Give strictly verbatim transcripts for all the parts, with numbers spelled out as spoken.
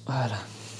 Voilà.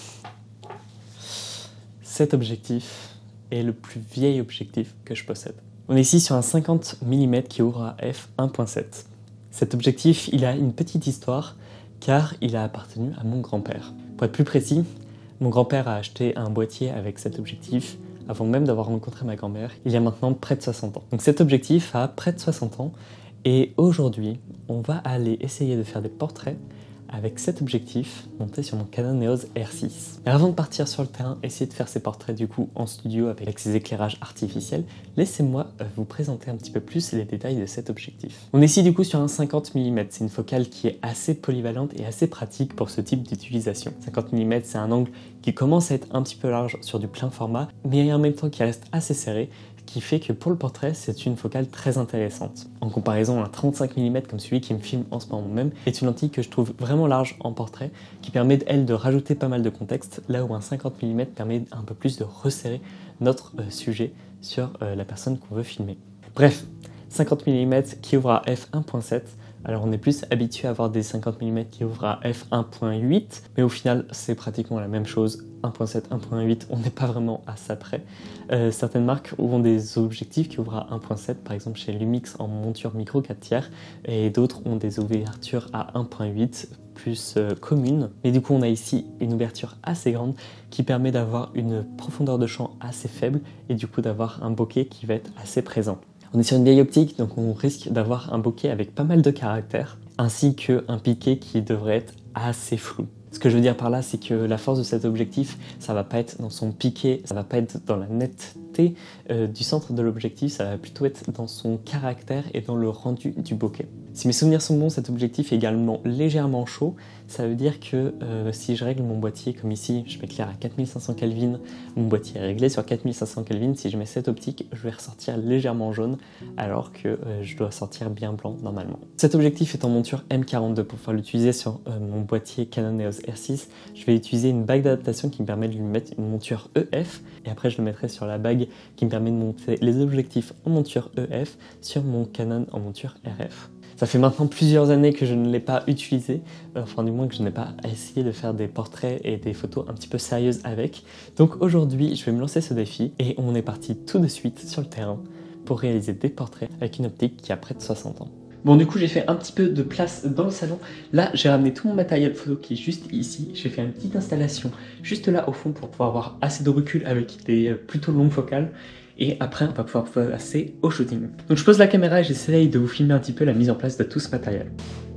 Cet objectif est le plus vieil objectif que je possède. On est ici sur un cinquante millimètres qui ouvre à f un point sept. Cet objectif, il a une petite histoire car il a appartenu à mon grand-père. Pour être plus précis, mon grand-père a acheté un boîtier avec cet objectif avant même d'avoir rencontré ma grand-mère, il y a maintenant près de soixante ans. Donc cet objectif a près de soixante ans et aujourd'hui, on va aller essayer de faire des portraits avec cet objectif monté sur mon Canon E O S R six. Et avant de partir sur le terrain, essayer de faire ces portraits du coup en studio avec ces éclairages artificiels, laissez-moi vous présenter un petit peu plus les détails de cet objectif. On est ici du coup sur un cinquante millimètres, c'est une focale qui est assez polyvalente et assez pratique pour ce type d'utilisation. cinquante millimètres, c'est un angle qui commence à être un petit peu large sur du plein format, mais en même temps qui reste assez serré, qui fait que pour le portrait, c'est une focale très intéressante. En comparaison, un trente-cinq millimètres comme celui qui me filme en ce moment même est une lentille que je trouve vraiment large en portrait, qui permet, elle, de rajouter pas mal de contexte, là où un cinquante millimètres permet un peu plus de resserrer notre euh, sujet sur euh, la personne qu'on veut filmer. Bref, cinquante millimètres qui ouvre à f un point sept. Alors on est plus habitué à avoir des cinquante millimètres qui ouvrent à f un point huit, mais au final c'est pratiquement la même chose, un point sept, un point huit, on n'est pas vraiment à ça près. Euh, certaines marques ont des objectifs qui ouvrent à un point sept, par exemple chez Lumix en monture micro quatre tiers, et d'autres ont des ouvertures à un point huit, plus euh, communes. Mais du coup on a ici une ouverture assez grande qui permet d'avoir une profondeur de champ assez faible, et du coup d'avoir un bokeh qui va être assez présent. On est sur une vieille optique, donc on risque d'avoir un bokeh avec pas mal de caractères, ainsi qu'un piqué qui devrait être assez flou. Ce que je veux dire par là, c'est que la force de cet objectif, ça va pas être dans son piqué, ça va pas être dans la netteté euh, du centre de l'objectif, ça va plutôt être dans son caractère et dans le rendu du bokeh. Si mes souvenirs sont bons, cet objectif est également légèrement chaud. Ça veut dire que euh, si je règle mon boîtier comme ici, je m'éclaire à quatre mille cinq cents Kelvin, mon boîtier est réglé sur quatre mille cinq cents Kelvin, si je mets cette optique, je vais ressortir légèrement jaune alors que euh, je dois sortir bien blanc normalement. Cet objectif est en monture M quarante-deux. Pour pouvoir l'utiliser sur euh, mon boîtier Canon E O S R six, je vais utiliser une bague d'adaptation qui me permet de lui mettre une monture E F et après je le mettrai sur la bague qui me permet de monter les objectifs en monture E F sur mon Canon en monture R F. Ça fait maintenant plusieurs années que je ne l'ai pas utilisé, enfin du moins que je n'ai pas essayé de faire des portraits et des photos un petit peu sérieuses avec. Donc aujourd'hui, je vais me lancer ce défi et on est parti tout de suite sur le terrain pour réaliser des portraits avec une optique qui a près de soixante ans. Bon, du coup, j'ai fait un petit peu de place dans le salon. Là, j'ai ramené tout mon matériel photo qui est juste ici. J'ai fait une petite installation juste là au fond pour pouvoir avoir assez de recul avec des plutôt longues focales. Et après, on va pouvoir passer au shooting. Donc je pose la caméra et j'essaye de vous filmer un petit peu la mise en place de tout ce matériel.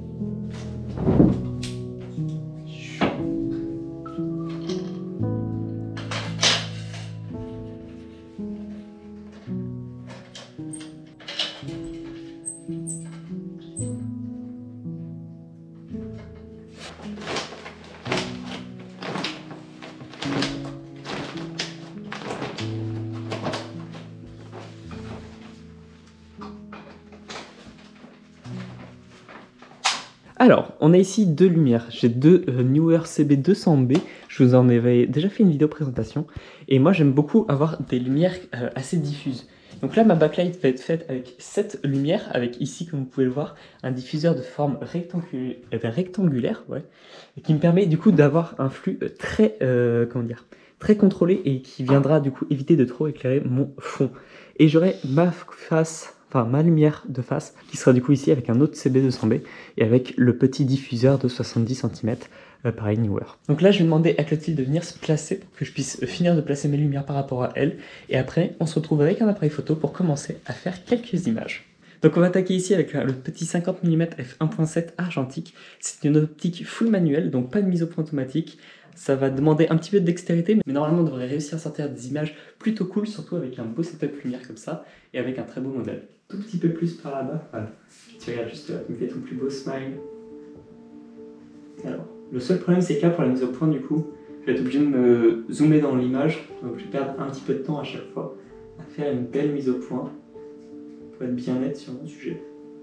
Alors, on a ici deux lumières. J'ai deux euh, Neewer C B deux cents B. Je vous en avais déjà fait une vidéo présentation. Et moi, j'aime beaucoup avoir des lumières euh, assez diffuses. Donc là, ma backlight va être faite avec cette lumière, avec ici, comme vous pouvez le voir, un diffuseur de forme rectangulaire, euh, rectangulaire ouais, et qui me permet du coup d'avoir un flux très, euh, comment dire, très contrôlé et qui viendra du coup éviter de trop éclairer mon fond. Et j'aurai ma face... enfin ma lumière de face, qui sera du coup ici avec un autre C B deux cents B et avec le petit diffuseur de soixante-dix centimètres, euh, pareil Neewer. Donc là je vais demander à Clotilde de venir se placer pour que je puisse finir de placer mes lumières par rapport à elle, et après on se retrouve avec un appareil photo pour commencer à faire quelques images. Donc on va attaquer ici avec le petit cinquante millimètres f un point sept argentique. C'est une optique full manuelle, donc pas de mise au point automatique. Ça va demander un petit peu de dextérité, mais normalement on devrait réussir à sortir des images plutôt cool, surtout avec un beau setup lumière comme ça, et avec un très beau modèle. Tout petit peu plus par là-bas, voilà. Tu regardes juste là, tu me fais ton plus beau smile. Alors, le seul problème c'est que là pour la mise au point du coup, je vais être obligé de me zoomer dans l'image, donc je vais perdre un petit peu de temps à chaque fois à faire une belle mise au point pour être bien net sur mon sujet.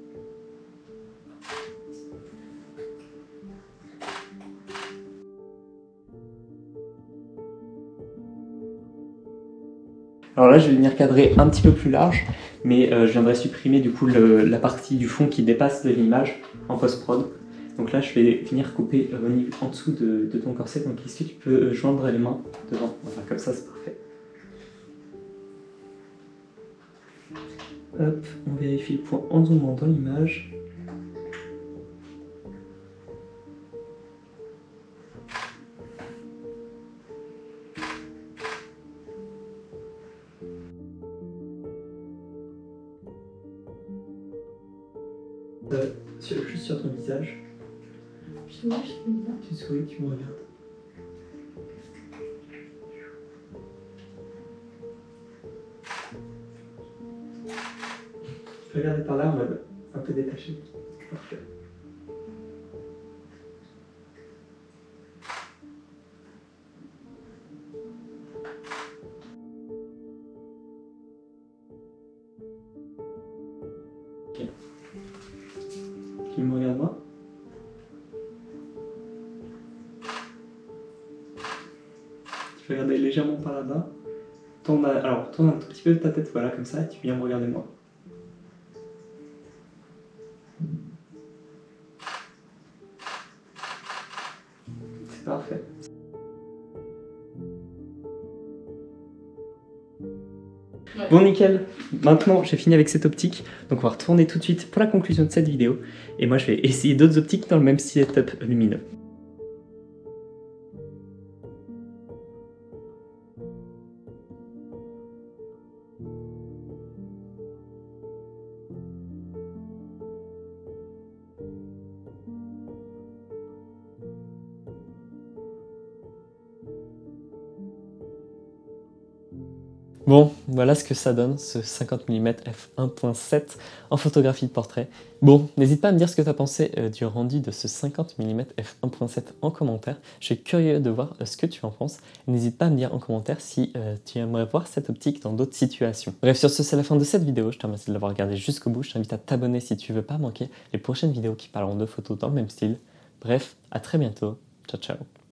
Alors là, je vais venir cadrer un petit peu plus large, mais euh, je viendrai supprimer du coup le, la partie du fond qui dépasse de l'image en post-prod Donc là, je vais venir couper euh, au niveau en dessous de, de ton corset. Donc est-ce que tu peux euh, joindre les mains devant? Voilà, comme ça, c'est parfait. Hop, on vérifie le point en zoomant dans l'image. Euh, sur, juste sur ton visage. Je vois, je fais bien. Tu souris, tu me regardes. Tu peux regarder par là en mode un peu détaché. Parfait. Ok. Tu me regardes moi? Tu peux regarder légèrement par là-bas. Tourne, alors tourne un tout petit peu ta tête, voilà, comme ça, et tu viens me regarder moi. C'est parfait. Ouais. Bon nickel, maintenant j'ai fini avec cette optique, donc on va retourner tout de suite pour la conclusion de cette vidéo, et moi je vais essayer d'autres optiques dans le même setup lumineux. Bon, voilà ce que ça donne, ce cinquante millimètres f un point sept en photographie de portrait. Bon, n'hésite pas à me dire ce que tu as pensé euh, du rendu de ce cinquante millimètres f un point sept en commentaire. Je suis curieux de voir euh, ce que tu en penses. N'hésite pas à me dire en commentaire si euh, tu aimerais voir cette optique dans d'autres situations. Bref, sur ce, c'est la fin de cette vidéo. Je te remercie de l'avoir regardé jusqu'au bout. Je t'invite à t'abonner si tu veux pas manquer les prochaines vidéos qui parleront de photos dans le même style. Bref, à très bientôt. Ciao, ciao.